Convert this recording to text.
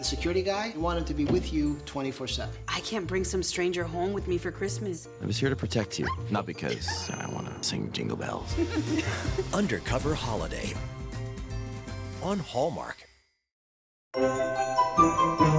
The security guy wanted to be with you 24/7. I can't bring some stranger home with me for Christmas. I was here to protect you, not because I want to sing jingle bells. Undercover Holiday on Hallmark.